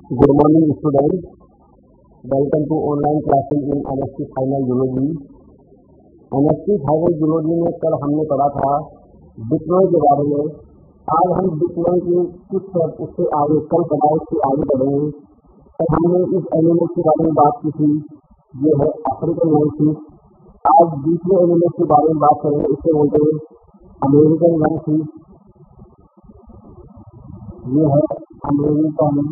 Good morning, students. Welcome to online classes in NST Final Zoology. NST Final Zoology में कल हमने पढ़ा था डिप्लॉय के बारे में. आज हम डिप्लॉय के कुछ स्टेप उससे आगे कल पढ़ा उससे आगे बढ़ेंगे. तो हमने इस एनिमल के बारे में बात की थी, ये है अफ्रीकन वनफिश. आज दूसरे एनिमल के बारे में बात करेंगे, इससे बोलते हैं अमेरिकन वनफिश. ये है अमेरिकन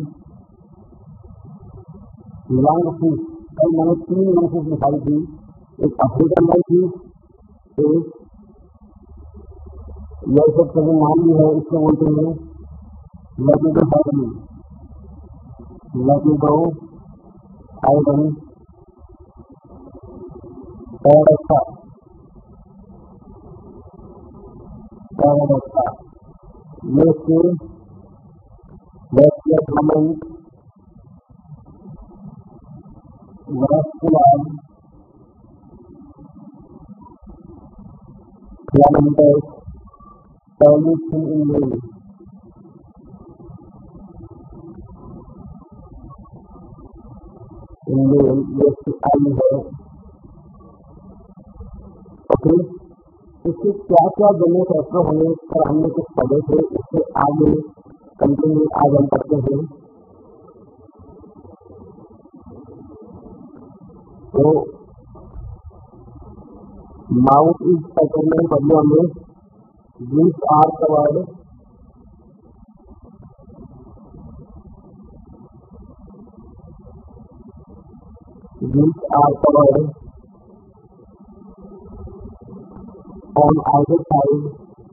लंगफिश. कल मैंने 3 लंगफिश दिखाई थी, एक अफ्रीकन लंगफिश, एक यह सब सभी नाम भी है, इसको बोलते हैं लैपिडो हाइडन. लैपिडो हाइडन पैराडोक्सा. पैराडोक्सा ये इसके western vascular filamentous solution in male. ये आई है. ओके, इसके क्या क्या जन्य फैक्टर होंगे पर हमने कुछ पढ़े थे, इससे आगे कंटिन्यू आज हम पढ़ते हैं. तो माउथ इज पैटर्नल पढ़ने में week are covered. Week are covered on either side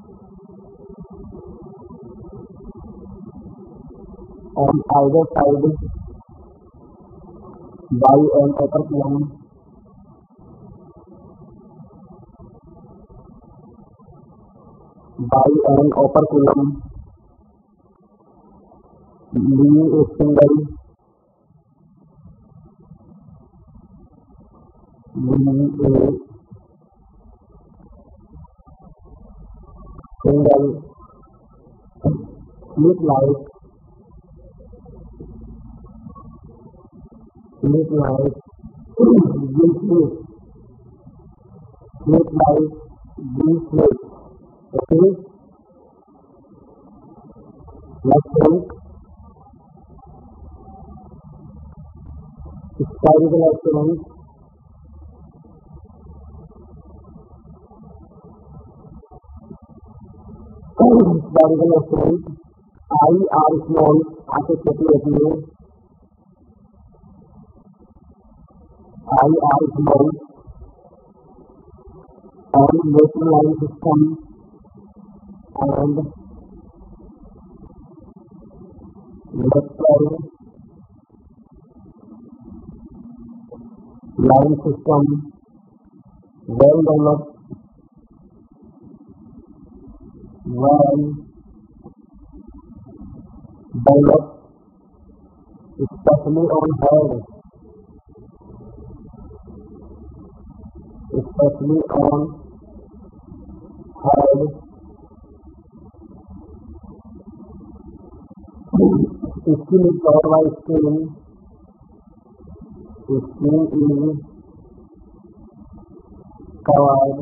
by an operculum. Leaving a single slit-like V-shape. Okay, let's think. Spherical excellence. Spherical excellence. I are small, आंखें छोटी होती है. I are small and motion line system and vector line system well developed, especially on head. Skin is covered by skin. Skin is covered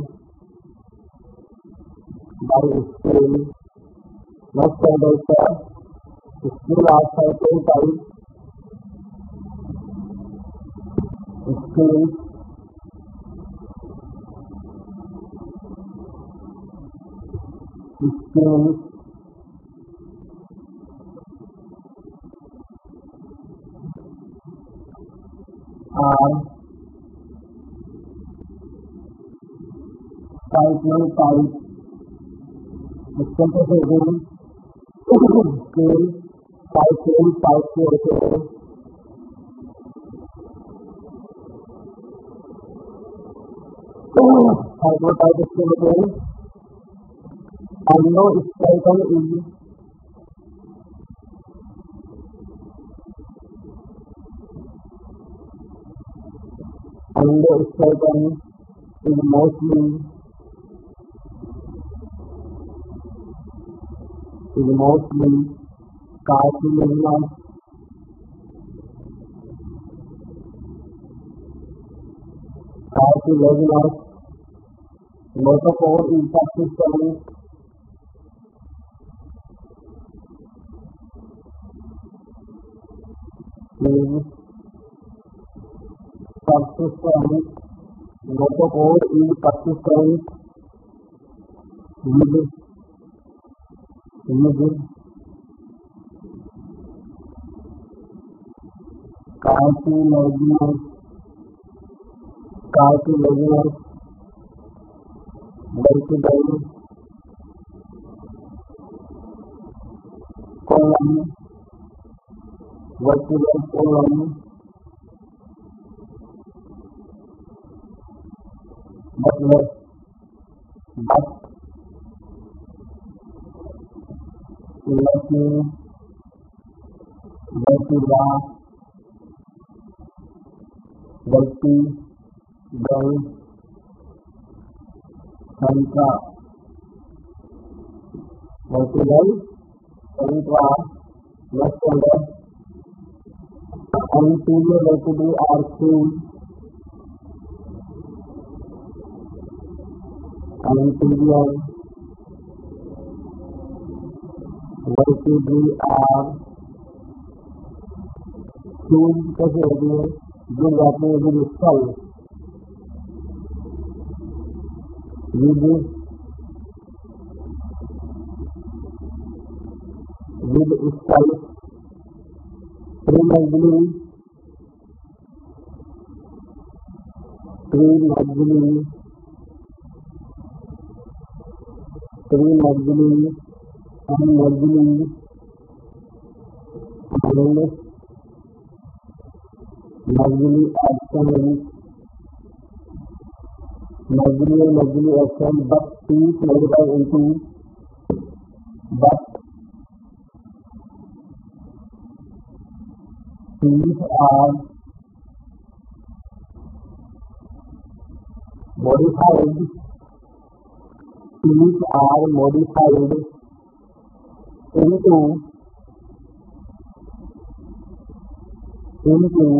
by skin. Next side is skin outside two types. Skin are cyclone type. Scale cyclone type के होते हैं. cyclone type इसके होते हैं. Endoskeleton is mostly cartilaginous cartilaginous, notochord is persistent, notochord is persistent with cartilaginous vertebral column, but vertebral centra left shoulder, anterior vertebrae are thin, anterior vertebrae are thin, कैसे होती है जो जाते हैं with skull, with skull, premaxillary and maxillary action, but teeth modified into teeth are modified into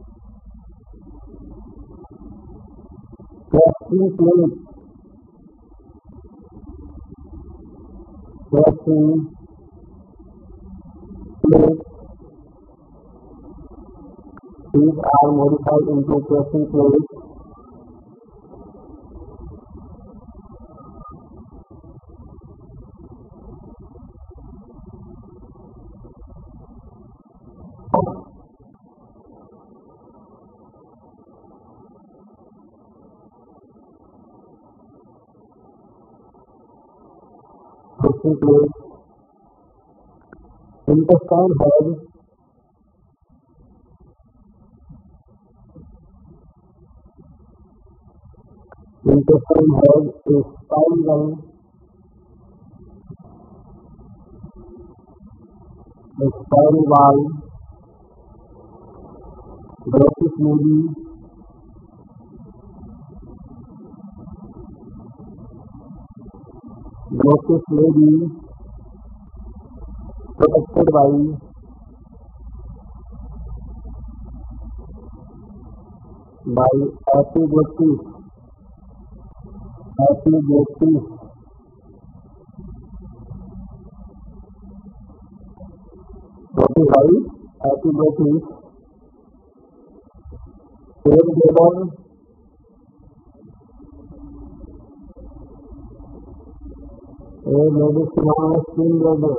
cresting plate, teeth are modified into cresting plate, intestine has a spiral wall, Bronchus may be protected by epiglottis, skin leather,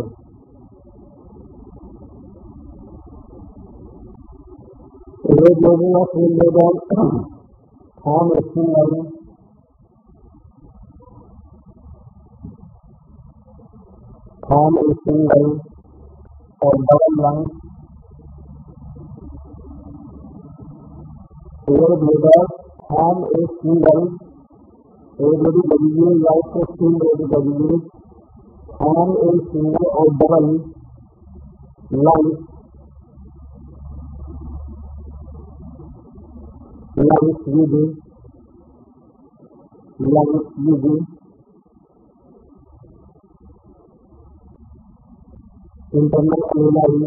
form a single or double lung, air bladder form a single, form a single or double lungs with internal alveoli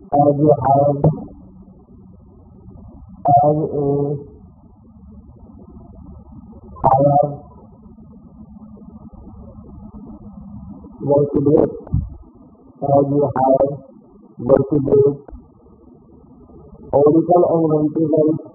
as a hired, as a higher vertebrate, as a higher vertebrate, orbital and vertebral